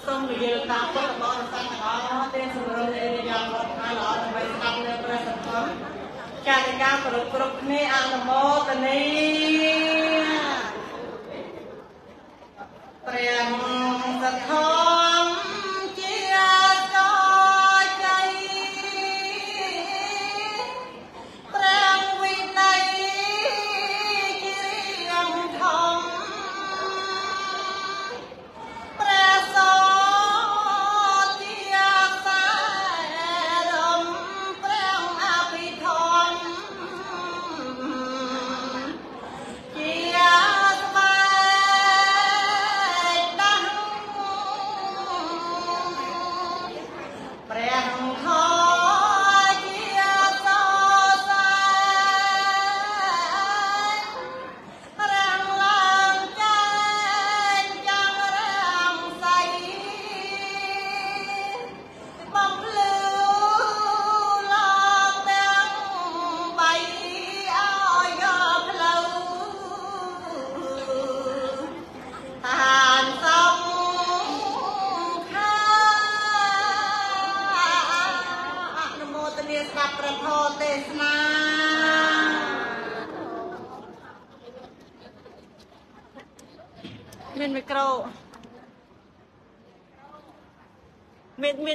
សូមនិយាយតាមពុទ្ធបរិស័ទទាំងអស់ទាំងសម្រុំនៃយ៉ាងរត់ខាងល្អដើម្បីស្ដាប់នៅព្រះសង្ឃចារិកាគ្រប់គ្នាអនុមោទនីព្រះសទ្ធំជាកចៃព្រះវិន័យជារៀងធំព្រះសជាខ្សែរំព្រះអភិធម្មជាស្បែកដាស់ព្រះធម៌ជាសរសើររាំងឡើងចែងចាំរាំងសៃបំភ្លឺឡើងទាំងបីឲ្យយកផ្លូវហានសំខាអនុមោទនាស្ដាប់ព្រះធម៌ទេសនាមានមីក្រូមាន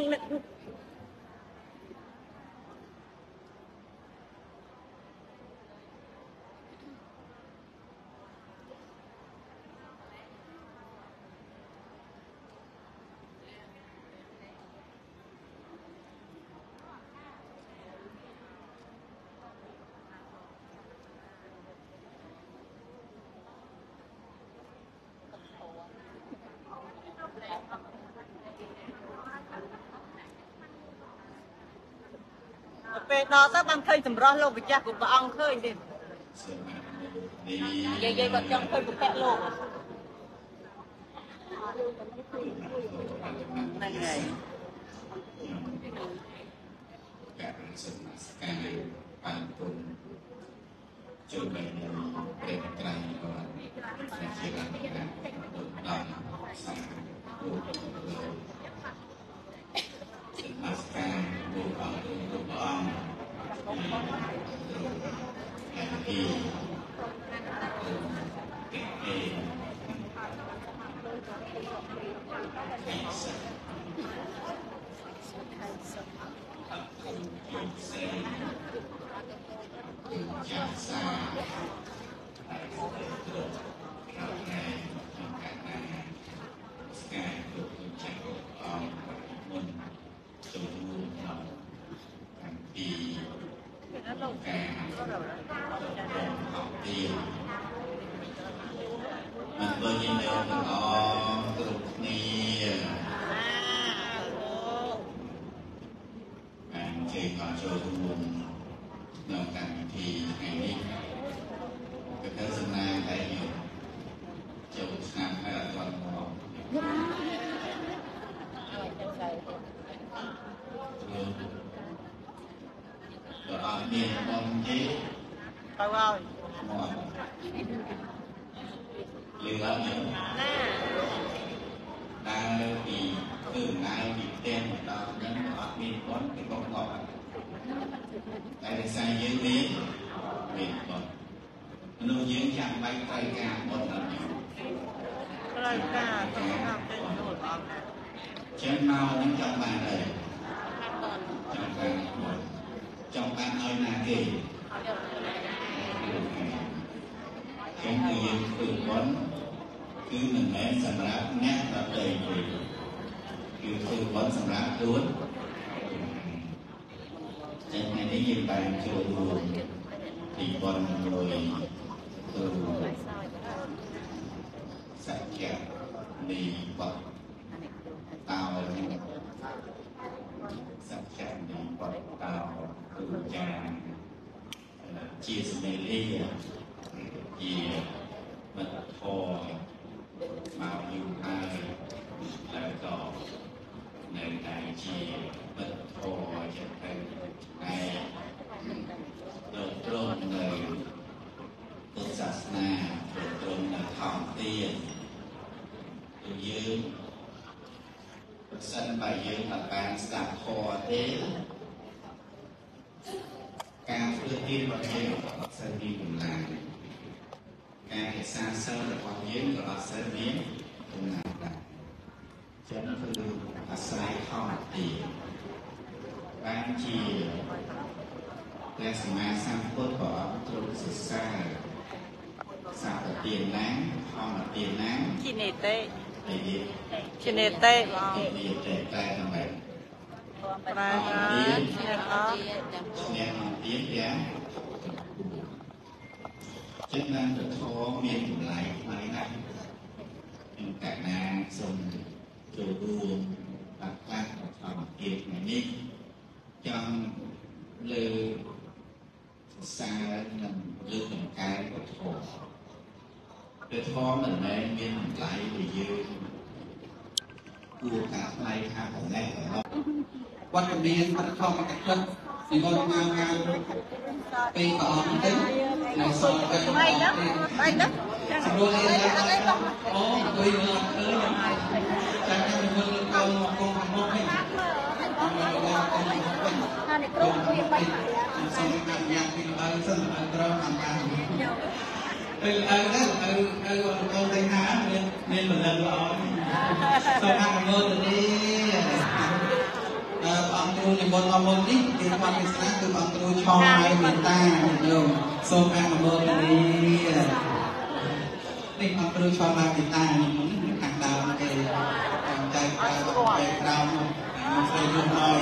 ពេលដល់ទៅបានឃើញសម្រស់លោកម្ចាស់củaព្រះអង្គឃើញទេយាយគាត់ចង់ឃើញពុទ្ធលោកហ្នឹងហើយការសិក្សាស្កាយបានពុនជួយបែបព្រះត្រៃគាត់ជាលក្ខណៈដល់សាស្ត្រអាស្កាបុគ្គលរូបអង្គហើយទីចាសាហើយទៅដល់ថ្ងៃក្នុងកាលណាស្កាយទៅចាក់អង្គមុនចូលរួមក្នុងកម្មវិធីការអត់ទៀនមិនបើយើងនៅទាំងអស់គ្រប់គ្នាបានជ័យក៏ចូលរួមក្នុងកម្មវិធីថ្ងៃនេះក៏ទៅសំណាងតែយកចូលឆ្នាំហើយអត់ទាន់មកក៏អត់មានបងទេទៅហើយមកលឺអត់យើងដើរពីគឺណាយពីផ្ទះមកដល់ហ្នឹងអត់មានបងគេក៏អត់តែរក្សាយើងមានបងមនុស្សយើងចាំបាច់ត្រូវការបងអត់ត្រូវការទៅតាមទៅចូលអត់ចឹងមកនឹងចង់បានហើយចង់បានបងចង់បានឲ្យណាគេចឹងគឺយើងធ្វើបងគឺមិនមែនសម្រាប់អ្នកដទៃទេគឺធ្វើបងសម្រាប់ខ្លួនចឹងថ្ងៃនេះយើងបានចូលរួមពីបងមួយទៅសច្ចៈនៃបទតោសច្ចៈនៃបទតោគឺចាជាសម្លេងជាមិត្តធម៌មកយូរហើយแล้วก็នៅតែជាមិត្តធម៌ចិត្តទៅតែត្រង់នៅពុទ្ធសាសនាត្រង់នៅធម្មទានគឺយើងសិនបើយើងមិនបានស្ដាប់ធម៌ទេការធ្វើទានរបស់យើងក៏អត់សូវមានកម្លាំងការរក្សាសិលរបស់យើងក៏អត់សូវមានកម្លាំងដែរចឹងគឺអាស្រ័យធម្មទានបានជាព្រះសម្មាសម្ពុទ្ធព្រះអង្គទ្រង់សរសើរសាពទានណាធម្មទានណាជីនេតេជីនេតេបងជីនេតេតែតាមបែបប្រែថាឈ្នះអត់ឈ្នះអត់ទៀតយ៉ាងចិត្តនឹងទៅធម៌មានតម្លៃថ្លៃណាស់ខ្ញុំកណ្ណាសូមចូលរួមបាក់ខ្លះធម្មទានថ្ងៃនេះចង់លើសារនិងលើកតម្កើងពធព្រះធម៌មិនមែនមានតម្លៃដែលយើងគួរការថ្លៃថាប៉ុណ្ណេះប៉ុណ្ណោះវត្តមានវត្តធម៌កថានិមន្តមកពីព្រះអង្គទៅនៅសល់តែបាយណាបាយណាស្រួលទេអូអង្គុយមកឃើញចាំតែនិមន្តកូនមកកូនមកនេះថាអ្នកគ្រូគួរបាយសូមអនុញ្ញាតពីលើសិនឲ្យត្រង់អង្គការពេលអើកូនតែហាមានបលិនល្អសូមអនុមោទនាអង្គគ្រូនិមន្តមកមុននេះគឺความពិសេសគឺអង្គគ្រូឆោឲ្យមេត្តាញោមសូមអនុមោទនានេះអង្គគ្រូឆោមកមេត្តានេះខាងដើមគេតាមใจក្រោមស្រីយំហើយ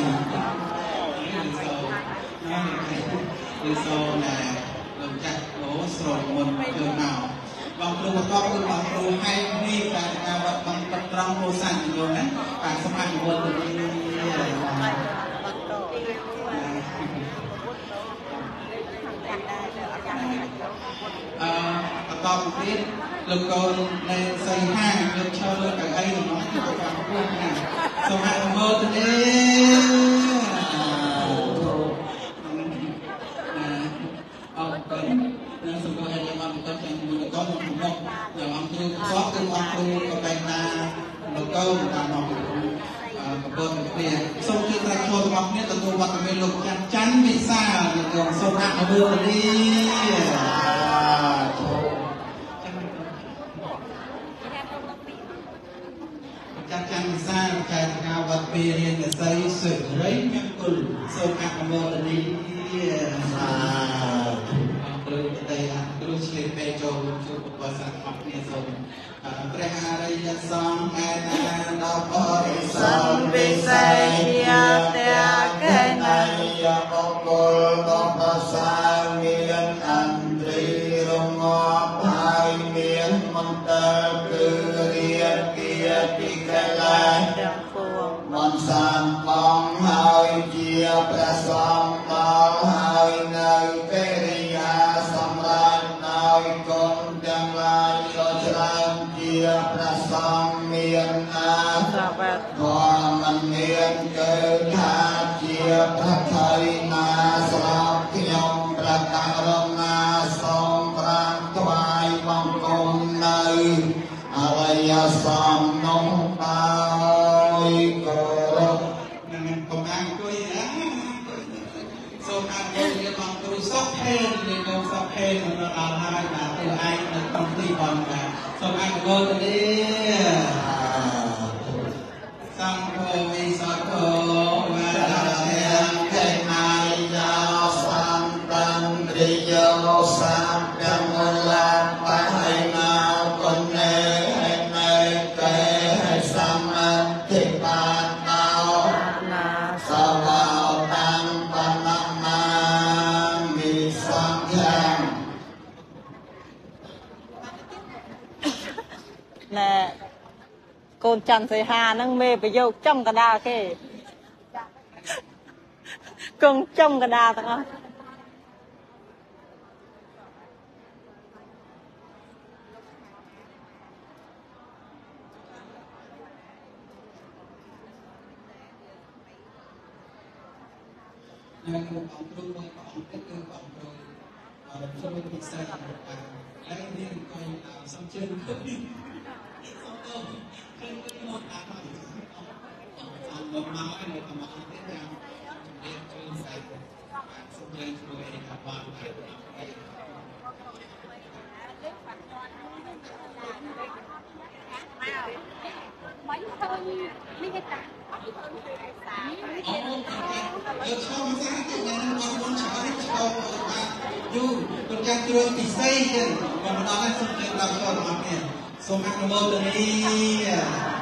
គឺសូមណាលោកចាស់អូស្រោមុនជួយមកបងគ្រូបកបគឺបងគ្រូហែកនេះការវត្តបងត្រង់ពោធិ៍សាត់យល់ណាបាទសូមអនុមោទនាបន្តទៀតលោកកូននៅសីហាលោកឈរលើកៅអីរបស់ខ្ញុំបានพูดណាសូមអនុមោទនាអរគុណនៅសូមឲ្យយើងបានបន្តចាំមួយលោកកូនមកមកយ៉ាងអង្គគ្រូសពគឺអង្គគ្រូក៏បែរណាលោកកូនតាមមកកំពុងគ្នាសូមជួយត្រែកចូលរបស់គ្នាទទួលវត្តមានលោកច័ន្ទវិសាលលោកសូមអនុមោទនាចាត់ច័ន្ទវិសាលចែកការវត្តពីរៀននិស័យសិរីមង្គលសូមអនុមោទនាគ្រូតែគ្រូឆ្លៀតពេលចូលជួបពុទ្ធសាសនាគ្នាសូមព្រះអរិយសង្ឃឯណាដល់បរិស័ទវិស័យយាតេកេណៃយបុគ្គលបំបសាមានអន្ត្រីរងាប់ហើយមានមន្តគឺរៀនគៀតិកលែងទាំងពួងមន្តសានបងហើយជាព្រះសង្ឃមកហើយនៅកិរិយាសម្រាប់ឲ្យគុណទាំងឡាយក៏ច្រើនជាព្រះសង្ឃមានអាស្រវៈធម៌មិនមានគឺថាជាព្រះថៃណាស្រាប់ខ្ញុំប្រកាសរណាសូមប្រាំថ្វាយបង្គំនៅអរិយសំនោះបាយគោរពនឹងកំអាងអង្គុយសូមអនុញ្ញាតបងគ្រូសុខភេទនៃកងសុខភេទនៅដល់ហើយបាទខ្លួនឯងនៅក្នុងទីបងបាទសូមអនុមោទនាសង្ឃវិស័កោវរទាំងកេណាយោសន្តន្រិយោសាព្រះមូលាបហៃណាគុណេហេណេកេហេសមត្ថិបាតោណាសវោតាំបណមាមិសង្ឃាណែកូនច័ន្ទសីហាហ្នឹងមេប្រយោគចំកដាលគេកងចំកដាលទាំងអស់នៅក្នុងអង្គគ្រូរបស់អង្គគឺអង្គគ្រូសូមពិសេសហើយមានអង្គសំជឿឃើញសូមទៅឃើញមកដាក់មក một máu hay một máu tiếp theo để chơi sạch xong chơi chơi các bạn mấy thôi mấy cái tảng trong sáng thì là con muốn cháu đi cháu dù con trang trường thì xây còn nó đang xong chơi làm cho nó nè xong ăn một từ đi